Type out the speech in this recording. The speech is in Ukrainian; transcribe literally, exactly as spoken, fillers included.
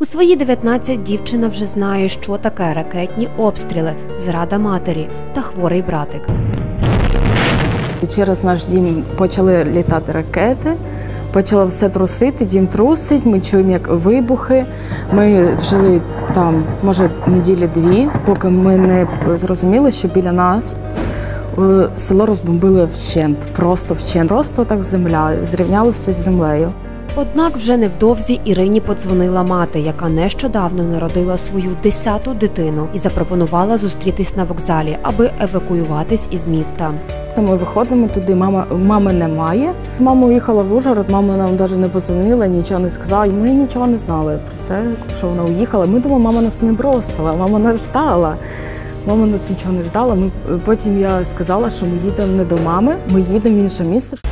У свої дев'ятнадцять дівчина вже знає, що таке ракетні обстріли, зрада матері та хворий братик. Через наш дім почали літати ракети, почало все трусити, дім трусить, ми чуємо, як вибухи. Ми жили там, може, неділі-дві, поки ми не зрозуміли, що біля нас село розбомбили вщент, просто вщент. Просто так земля, зрівняли все з землею. Однак вже невдовзі Ірині подзвонила мати, яка нещодавно народила свою десяту дитину і запропонувала зустрітись на вокзалі, аби евакуюватись із міста. Ми виходимо туди, мама, мами немає. Мама уїхала в Ужгород, мама нам навіть не подзвонила, нічого не сказала. Ми нічого не знали про це, що вона уїхала. Ми думали, мама нас не бросила, мама нас ждала. Мама нас нічого не ждала. Ми, потім я сказала, що ми їдемо не до мами, ми їдемо в інше місце.